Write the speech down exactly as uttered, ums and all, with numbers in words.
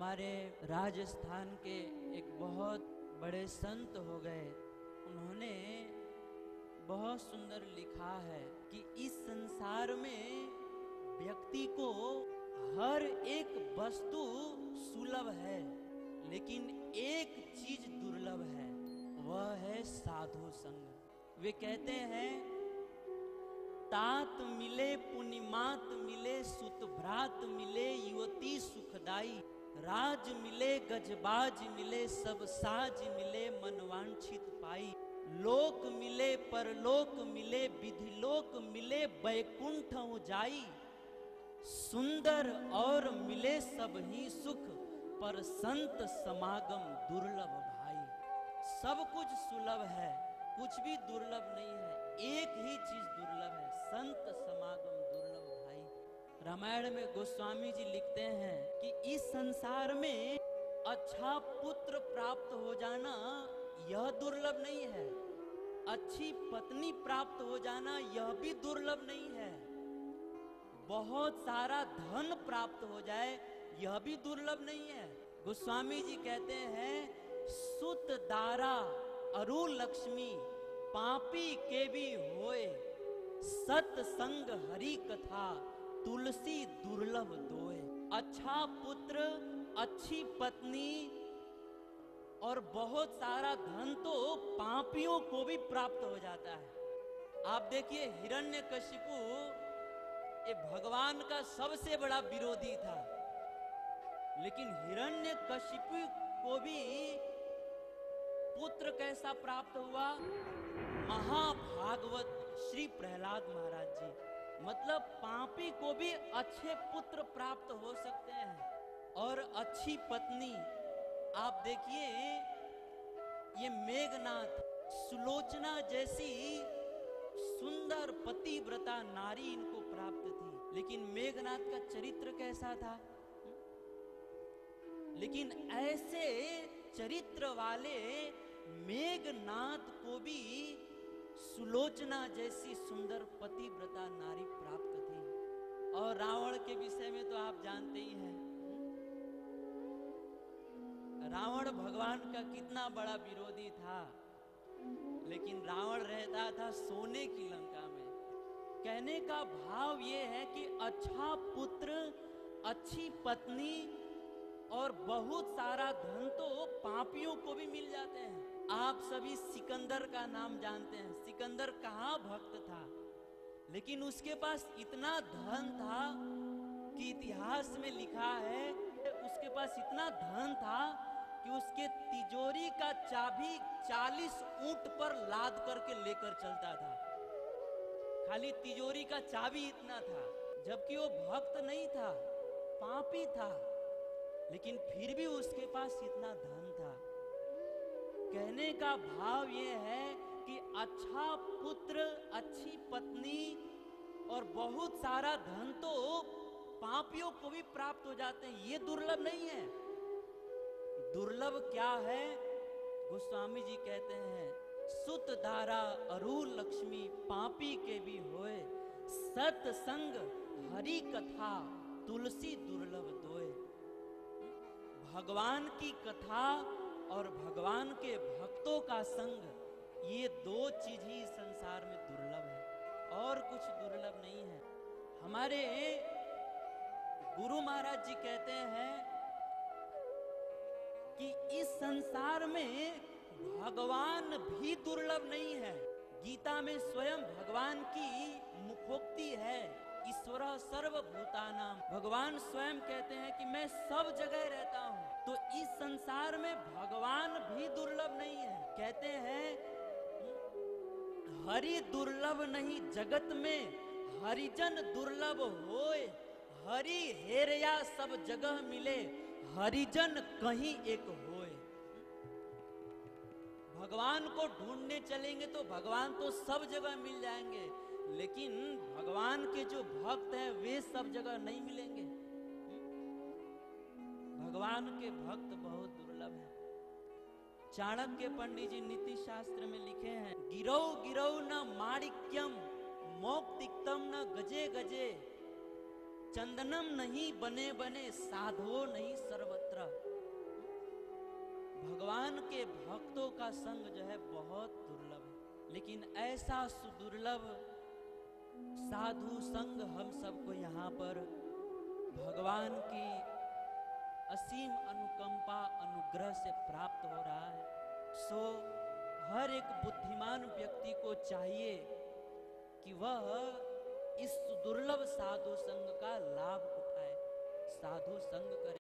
हमारे राजस्थान के एक बहुत बड़े संत हो गए, उन्होंने बहुत सुंदर लिखा है कि इस संसार में व्यक्ति को हर एक वस्तु सुलभ है, लेकिन एक चीज दुर्लभ है, वह है साधु संग। वे कहते हैं, तात मिले पुनिमात मिले सुत भ्रात मिले युवती सुखदाई, राज मिले गजबाज मिले सब साज मिले मनवांछित पाई, लोक मिले परलोक मिले विधिलोक मिले बैकुंठ जाई, सुंदर और मिले सब ही सुख पर संत समागम दुर्लभ भाई। सब कुछ सुलभ है, कुछ भी दुर्लभ नहीं है, एक ही चीज दुर्लभ है, संत समागम दुर्लभ भाई। रामायण में गोस्वामी जी लिखते हैं कि इस संसार में अच्छा पुत्र प्राप्त हो जाना यह दुर्लभ नहीं है, अच्छी पत्नी प्राप्त हो जाना यह भी दुर्लभ नहीं है, बहुत सारा धन प्राप्त हो जाए यह भी दुर्लभ नहीं है। गोस्वामी जी कहते हैं, सुत दारा अरु लक्ष्मी पापी के भी होए, सत्संग हरि कथा तुलसी दुर्लभ दोए। अच्छा पुत्र, अच्छी पत्नी और बहुत सारा धन तो पापियों को भी प्राप्त हो जाता है। आप देखिए, हिरण्यकशिपु ये भगवान का सबसे बड़ा विरोधी था, लेकिन हिरण्यकशिपु को भी पुत्र कैसा प्राप्त हुआ? महाभागवत श्री प्रहलाद महाराज जी। मतलब पापी को भी अच्छे पुत्र प्राप्त हो सकते हैं और अच्छी पत्नी। आप देखिए, ये मेघनाथ, सुलोचना जैसी सुंदर पतिव्रता नारी इनको प्राप्त थी, लेकिन मेघनाथ का चरित्र कैसा था? लेकिन ऐसे चरित्र वाले मेघनाथ को भी सुलोचना जैसी सुंदर पतिव्रता नारी प्राप्त थी। और रावण के विषय में तो आप जानते ही हैं, रावण भगवान का कितना बड़ा विरोधी था, लेकिन रावण रहता था सोने की लंका में। कहने का भाव ये है कि अच्छा पुत्र, अच्छी पत्नी और बहुत सारा धन तो पापियों को भी मिल जाते हैं। आप सभी सिकंदर का नाम जानते हैं। सिकंदर कहाँ भक्त था, लेकिन उसके पास इतना धन था कि इतिहास में लिखा है, उसके पास इतना धन था कि उसके तिजोरी का चाबी चालीस ऊंट पर लाद करके लेकर चलता था। खाली तिजोरी का चाबी इतना था, जबकि वो भक्त नहीं था, पापी था, लेकिन फिर भी उसके पास इतना धन था। कहने का भाव ये है कि अच्छा पुत्र, अच्छी पत्नी और बहुत सारा धन तो पापियों को भी प्राप्त हो जाते हैं, ये दुर्लभ नहीं है। दुर्लभ क्या है? गोस्वामी जी कहते हैं, सुत धारा अरु लक्ष्मी पापी के भी होए, सत्संग हरि कथा तुलसी दुर्लभ दोए। भगवान की कथा और भगवान के भक्तों का संग, ये दो चीज ही संसार में दुर्लभ है, और कुछ दुर्लभ नहीं है। हमारे गुरु महाराज जी कहते हैं कि इस संसार में भगवान भी दुर्लभ नहीं है। गीता में स्वयं भगवान की मुखोक्ति है, ईश्वर सर्वभूतानां। भगवान स्वयं कहते हैं कि मैं सब जगह रहता हूँ। तो इस संसार में भगवान भी दुर्लभ नहीं है। कहते हैं, हरि दुर्लभ नहीं जगत में, हरिजन दुर्लभ होए, हरि हेरया सब जगह मिले, हरिजन कहीं एक होए। भगवान को ढूंढने चलेंगे तो भगवान तो सब जगह मिल जाएंगे, लेकिन भगवान के जो भक्त हैं वे सब जगह नहीं मिलेंगे। भगवान के भक्त बहुत दुर्लभ हैं। चाणक्य पंडित जी नीति शास्त्र में लिखे हैं, गिरौ गिरौ न माणिक्यम मौक्तिक्तम न गजे गजे, चंदनम नहीं बने बने साधो नहीं सर्वत्र। भगवान के भक्तों का संग जो है बहुत दुर्लभ है, लेकिन ऐसा सुदुर्लभ साधु संग हम सबको यहाँ पर भगवान की असीम अनुकंपा अनुग्रह से प्राप्त हो रहा है। सो हर एक बुद्धिमान व्यक्ति को चाहिए कि वह इस दुर्लभ साधु संग का लाभ उठाए, साधु संग करे।